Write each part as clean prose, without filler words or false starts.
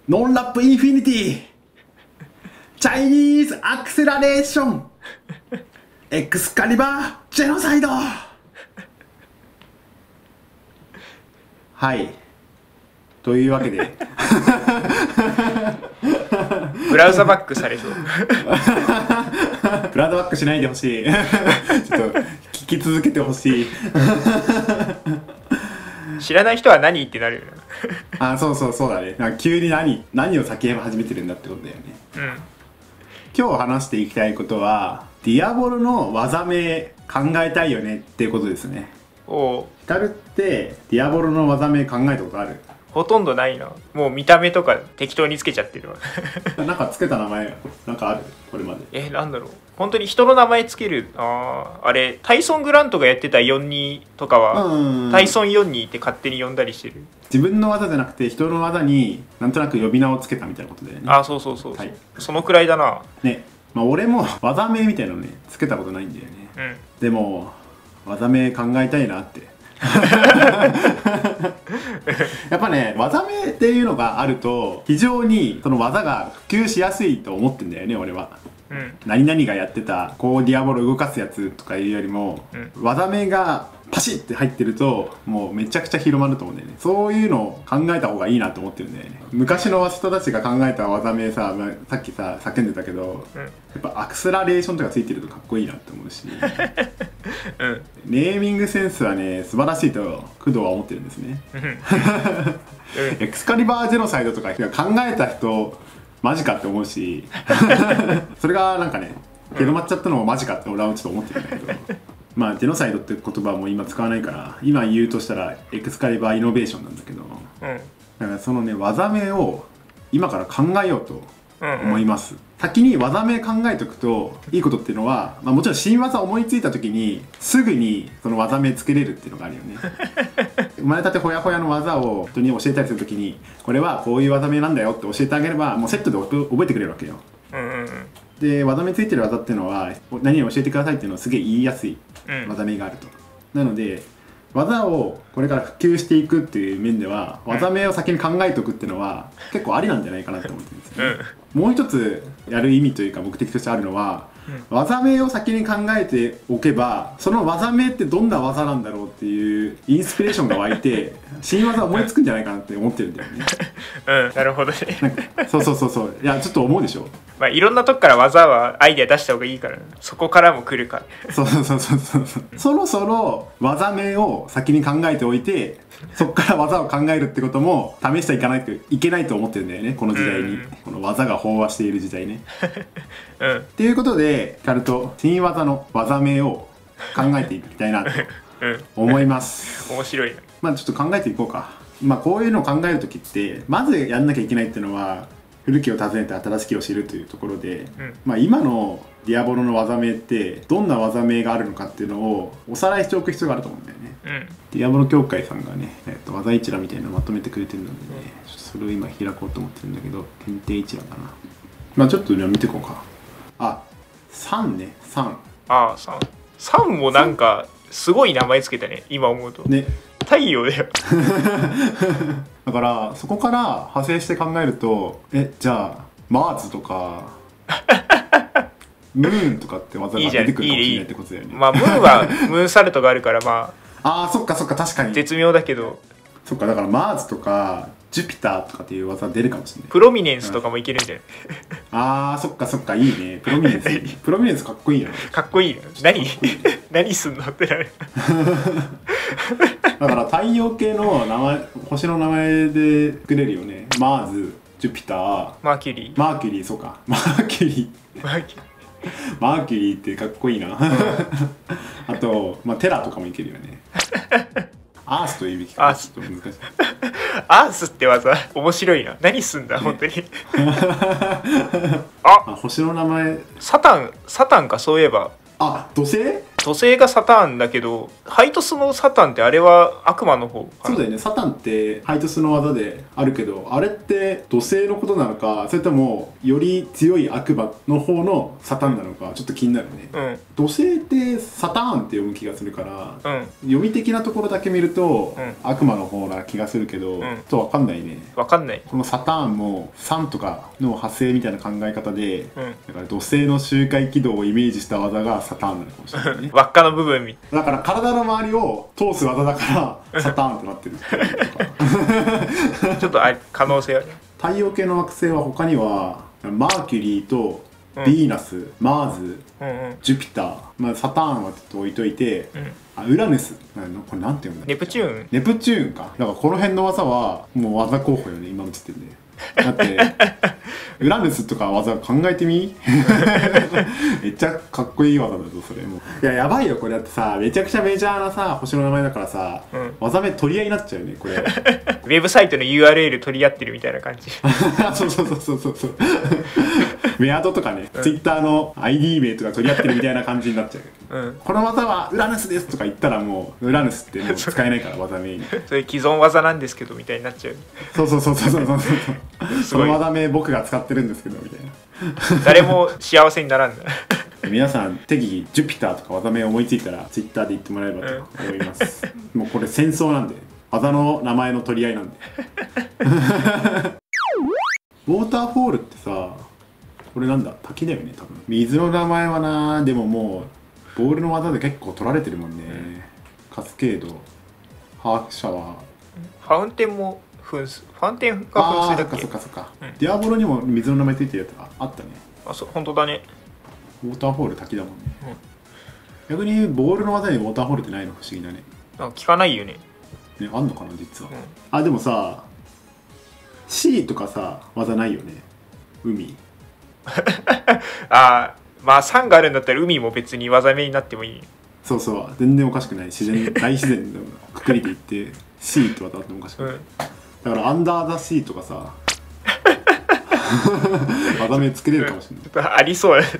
ノンラップインフィニティ、チャイニーズアクセラレーション、エクスカリバージェノサイド。はい、というわけでブラウザバックされそう。 ブラウザバックしないでほしい。ちょっと聞き続けてほしい。 知らない人は何ってなるよね。 あ、そうだね。なんか急に何を叫び始めてるんだってことだよね。 うん。 今日話していきたいことは、ディアボロの技名考えたいよねっていうことですね。 おう。 ヒカルってディアボロの技名考えたことある？ ほとんどないな。もう見た目とか適当につけちゃってるわ。 なんかつけた名前なんかある？これまで。 なんだろう。本当に人の名前つける。あれタイソン・グラントがやってた42とかはタイソン42って勝手に呼んだりしてる。 自分の技じゃなくて人の技になんとなく呼び名をつけたみたいなことだよね。 そう、 はい、 そのくらいだな。 ね、まあ俺も技名みたいなのねつけたことないんだよね。でも技名考えたいなって。やっぱね、技名っていうのがあると非常にその技が普及しやすいと思ってんだよね、俺は。何々がやってたこうディアボロ動かすやつとかいうよりも、技名がパシッって入ってるともうめちゃくちゃ広まると思うんだよね。そういうのを考えた方がいいなと思ってるんだよね。昔の人たちが考えた技名さ、さっきさ叫んでたけど、やっぱアクセラレーションとかついてるとかっこいいなって思うし、ネーミングセンスはね素晴らしいと工藤は思ってるんですね。エクスカリバージェノサイドとか考えた人マジかって思うし、それがなんかね広まっちゃったのもマジかって俺はちょっと思ってるんだけど、まあジェノサイドって言葉も今使わないから今言うとしたらエクスカリバーイノベーションなんだけど、だからそのね技名を今から考えようと思います。先に技名考えておくといいことっていうのは、もちろん新技思いついた時にすぐにその技名つけれるっていうのがあるよね。生まれたてほやほやの技を人に教えたりする時にこれはこういう技名なんだよって教えてあげればもうセットで覚えてくれるわけよ。で技名ついてる技っていうのは何を教えてくださいっていうのをすげえ言いやすい技名があると。なので技をこれから普及していくっていう面では技名を先に考えておくっていうのは結構ありなんじゃないかなと思ってるんですよね。もう一つやる意味というか目的としてあるのは、技名を先に考えておけばその技名ってどんな技なんだろうっていうインスピレーションが湧いて新技思いつくんじゃないかなって思ってるんだよね。 なるほどね。 そういやちょっと思うでしょ。 いろんなとこから技はアイデア出した方がいいから、そこからも来るから。 そうそろそろ技名を先に考えておいてそこから技を考えるってことも試していかないといけないと思ってるんだよね、この時代に。この技が飽和している時代ね。っていうことでヒカルと新技の技名を考えていきたいなと思います。 面白いな。 ちょっと考えていこうか。こういうのを考える時ってまずやんなきゃいけないっていうのは古きを訪ねて新しきを知るというところで、今のディアボロの技名ってどんな技名があるのかっていうのをおさらいしておく必要があると思うんだよね。ディアボロ協会さんがね、技一覧みたいなのをまとめてくれてるのでね、ちょっとそれを今開こうと思ってるんだけど、検定一覧かな。ちょっとじゃあ見ていこうか。3ね、3。 3もなんかすごい名前つけたね、今思うと。 ね。 太陽だよ。 だからそこから派生して考えるとじゃあマーズとかムーンとかって技が出てくるかもしれないってことだよね。 ムーンはムーンサルトがあるからそっか確かに絶妙だけど、 そっかだからマーズとかジュピターとかっていう技出るかもしれない。 プロミネンスとかもいけるんじゃない？ そっかいいね。プロミネンスかっこいいよね。 かっこいいよ。何すんのってなる。 だから太陽系の名前、星の名前で作れるよね。マーズ、ジュピター、 マーキュリー、 そうか。マーキュリーってかっこいいな。あと、テラとかもいけるよね。アースというべきか。ちょっと難しい。 アースって技面白いな。何すんだ、本当に。 星の名前。 サタンか、そういえばあ、土星？ 土星がサターンだけど、ハイトスのサタンってあれは悪魔の方かな。 そうだよね。サタンってハイトスの技であるけど、あれって土星のことなのか、それともより強い悪魔の方のサタンなのかちょっと気になるね。土星ってサターンって読む気がするから、読み的なところだけ見ると、悪魔の方な気がするけど、ちょっと分かんないね。 分かんない。 このサターンも3とかの派生みたいな考え方で、だから土星の周回軌道をイメージした技がサターンなのかもしれないね。 輪っかの部分みだから体の周りを通す技だからサターンってなってるちょっと可能性ある。 太陽系の惑星は他にはマーキュリーとヴィーナス、マーズ、ジュピター、まあ、サターンはちょっと置いといて、ウラヌスなの、これなんて読むんだっけ？ ネプチューン。 ネプチューンか。だからこの辺の技はもう技候補よね、今の時点で。だってウラヌスとか技考えてみめっちゃかっこいい技だぞそれも。いややばいよこれ。だってさ、めちゃくちゃメジャーなさ星の名前だからさ、技名取り合いになっちゃうよねこれ。ウェブサイトの URL 取り合ってるみたいな感じ。 そうメアドとかね、Twitter の ID 名とか取り合ってるみたいな感じになっちゃう。この技はウラヌスですとか言ったらもうウラヌスってもう使えないから技名に。 それ既存技なんですけどみたいになっちゃう。 そうその技名僕が使ってるんですけどみたいな。 誰も幸せにならんだ。 皆さん適宜ジュピターとか技名思いついたら Twitter で言ってもらえればと思います。もうこれ戦争なんで、技の名前の取り合いなんで。ウォーターフォールってさ、これなんだ、滝だよね多分。水の名前はな、でももうボールの技で結構取られてるもんね。カスケード、ハーフシャワー、 ファウンテンも噴水、ファウンテンが噴水だっけ？ そっか、ディアボロにも水の名前ついてるやつがあったね。 あ、そう、本当だね。 ウォーターフォール滝だもんね。逆にボールの技にウォーターフォールってないの不思議だね。 聞かないよね。 ね、あんのかな実は。あ、でもさ、C とかさ技ないよね、海。 まあ酸があるんだったら海も別に技名になってもいい。 そう全然おかしくない。大自然のくくりで言って C って技あってもおかしくない、だからアンダーザ C とかさ技名作れるかもしれない。 ちょっとありそうだね。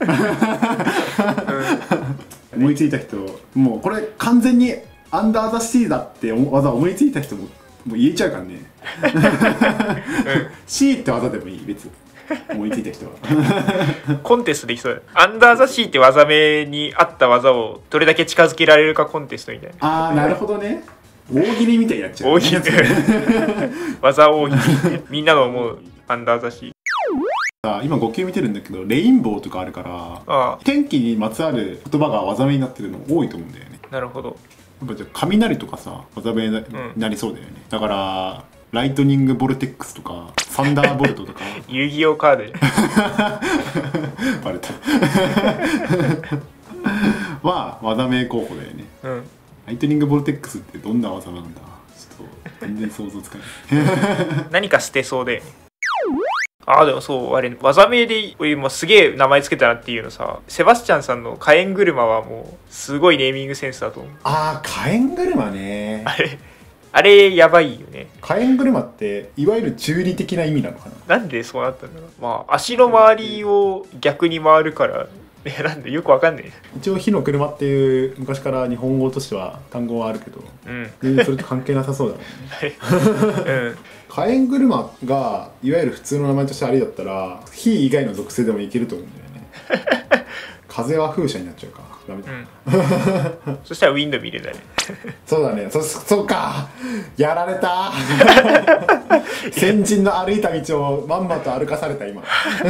思いついた人、もうこれ完全にアンダーザ C だって技思いついた人も言えちゃうからね。C って技でもいい、別に思いついた人は。 コンテストできそうだ。アンダーザ C って技名に合った技をどれだけ近づけられるかコンテストみたいな。 なるほどね。大喜利みたいになっちゃう、ね、 大喜利技大喜利。みんなの思うアンダーザ C。 今5級見てるんだけど、レインボーとかあるから天気にまつわる言葉が技名になってるの多いと思うんだよね。 なるほど。 やっぱじゃ雷とかさ技名になりそうだよね、だからライトニングボルテックスとかサンダーボルトとか。 遊戯王カードでバレた。は技名候補だよね。ライトニングボルテックスってどんな技なんだ、ちょっと全然想像つかない。 何か捨てそうで。でもそう、あれ技名で今すげえ名前つけたなっていうのさ、セバスチャンさんの火炎車はもうすごいネーミングセンスだと思う。 火炎車ね。 あれやばいよね。 火炎車っていわゆる中理的な意味なのかな。 なんでそうなったんだろう。まあ足の周りを逆に回るからなんでよくわかんない。一応火の車っていう昔から日本語としては単語はあるけど、全然それと関係なさそうだもんね。火炎車がいわゆる普通の名前としてありだったら火以外の属性でもいけると思うんだよね。風は風車になっちゃうか、ダメだ。 そしたらウィンドミルだね。 そうだね。そうか、やられた。先人の歩いた道をまんまと歩かされた今。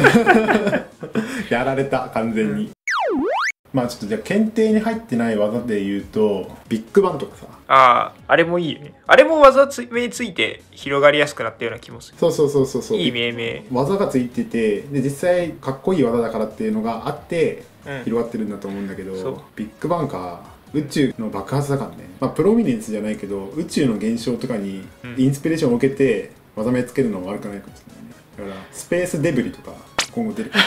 やられた完全に。まあちょっとじゃあ検定に入ってない技で言うとビッグバンとかさ。 あれもいいよね。あれも技名ついて広がりやすくなったような気もする。 そう。 いい命名。 技がついてて、で実際かっこいい技だからっていうのがあって広がってるんだと思うんだけど、ビッグバンか。宇宙の爆発だからね。まあプロミネンスじゃないけど宇宙の現象とかにインスピレーションを受けて技名つけるのも悪くないかもしれないね。だからスペースデブリとか今後出る。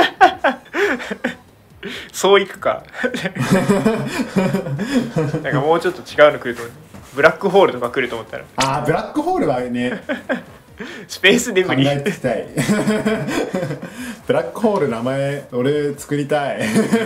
そういくか。なんかもうちょっと違うの来ると思う。ブラックホールとか来ると思ったら。 ブラックホールはね。 スペースデブリ。 考えてきたいブラックホール名前俺作りたい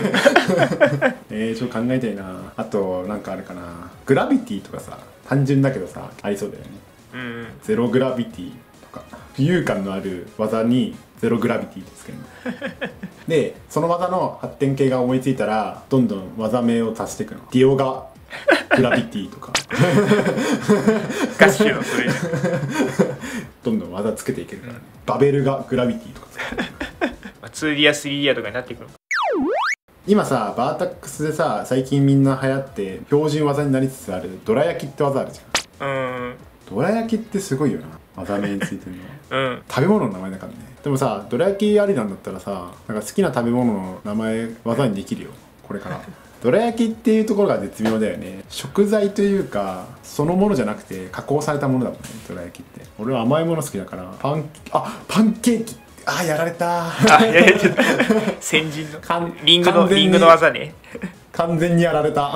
ちょっと考えたいな。あとなんかあるかな。グラビティとかさ、単純だけどさありそうだよね。ゼログラビティとか浮遊感のある技にゼログラビティですけどでその技の発展系が思いついたらどんどん技名を足していくの。ディオガグラビティとかガッシュのそれどんどん技つけていけるからね。バベルガグラビティとか 2D や 3D やとかになっていくの。 今さバータックスでさ最近みんな流行って標準技になりつつあるドラ焼きって技あるじゃん。ドラ焼きってすごいよな、技名についてるの食べ物の名前だからね。でもさドラ焼きありなんだったらさ、なんか好きな食べ物の名前技にできるよこれからドラ焼きっていうところが絶妙だよね。食材というかそのものじゃなくて加工されたものだもんね、ドラ焼きって。俺は甘いもの好きだからパンケーキ。やられたやられてた先人のリングの技ね。 完全にやられた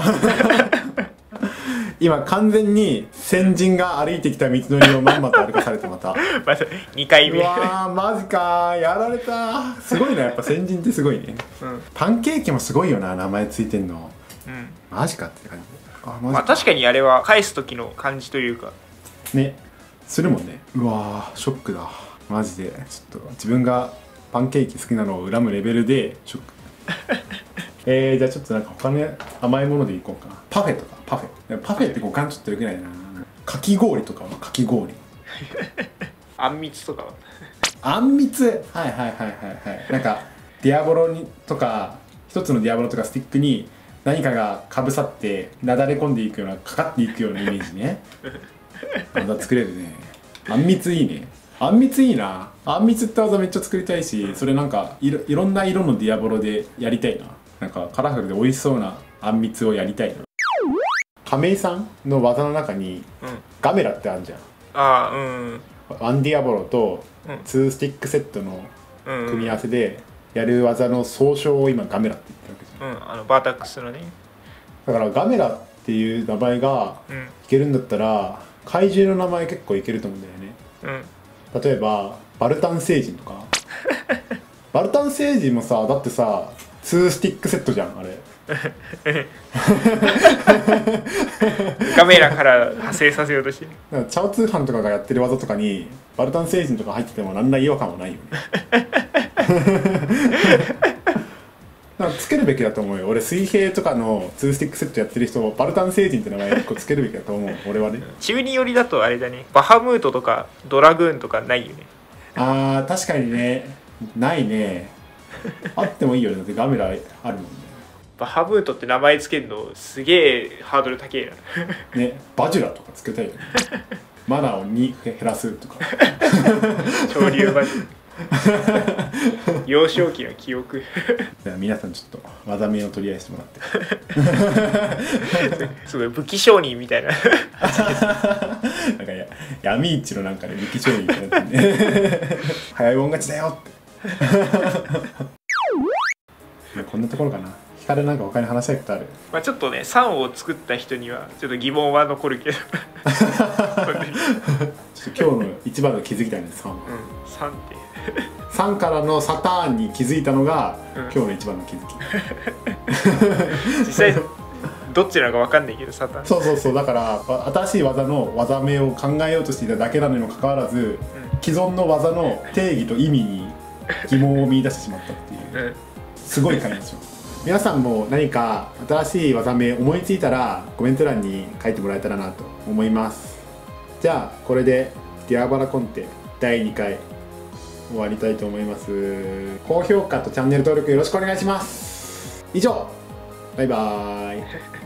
今完全に先人が歩いてきた道のりをまんまと歩かされてまた 2回目。 うわーマジかやられた。すごいな、やっぱ先人ってすごいね。パンケーキもすごいよな、名前ついてんの。マジかって感じ。 まあ確かにあれは返す時の感じというかね、するもんね。うわーショックだマジで。ちょっと自分がパンケーキ好きなのを恨むレベルでショックじゃあちょっとなんか他の甘いものでいこうかな。パフェとか。パフェって五感ちょっとよくないな。かき氷とかはかき氷あんみつとかはあんみつはいなんかディアボロにとか一つのディアボロとかスティックに何かがかぶさってなだれ込んでいくような、かかっていくようなイメージねまだ作れるね。あんみついいね。あんみついいな。あんみつって技めっちゃ作りたいし、それなんかいろんな色のディアボロでやりたいな。なんかカラフルで美味しそうなあんみつをやりたいな。亀井さんの技の中にガメラってあるじゃん。ワンディアボロと2スティックセットの組み合わせでやる技の総称を今ガメラって言ってるわけじゃん。 バータックスのね。 だからガメラっていう名前がいけるんだったら怪獣の名前結構いけると思うんだよね。例えばバルタン星人とかバルタン星人もさ、だってさ2スティックセットじゃんあれカメラから派生させようとしてる。 チャオ通販とかがやってる技とかにバルタン星人とか入ってても何ら違和感はないよねなんかつけるべきだと思うよ。俺水平とかの2スティックセットやってる人バルタン星人って名前1個つけるべきだと思う俺はね。 中二寄りだとあれだね、バハムートとかドラグーンとかないよね。 確かにね、ないねあってもいいよね、だってガメラあるもんね。 バハムートって名前つけるのすげえハードル高えなね。バジュラとかつけたいよねマナーを2減らすとか潮流バジュラ幼少期の記憶じゃあ皆さんちょっと技名を取り合いしてもらってすごい武器商人みたいななんか闇市のなんかね武器商人みたいなね早いもん勝ちだよってこんなところかな。ヒカルなんか他に話したいことある？ まあちょっとね3を作った人にはちょっと疑問は残るけどちょっと今日の一番の気づきたいんです3は。 3って 3からのサターンに気づいたのが、今日の一番の気づき実際どっちなのか分かんないけどサターンそうだから新しい技の技名を考えようとしていただけなのにもかかわらず、既存の技の定義と意味に疑問を見出してしまったっていう、すごい回ですよ。皆さんも何か新しい技名思いついたらコメント欄に書いてもらえたらなと思います。じゃあこれでディアバラコンテ第2回終わりたいと思います。高評価とチャンネル登録よろしくお願いします。以上、バイバーイ。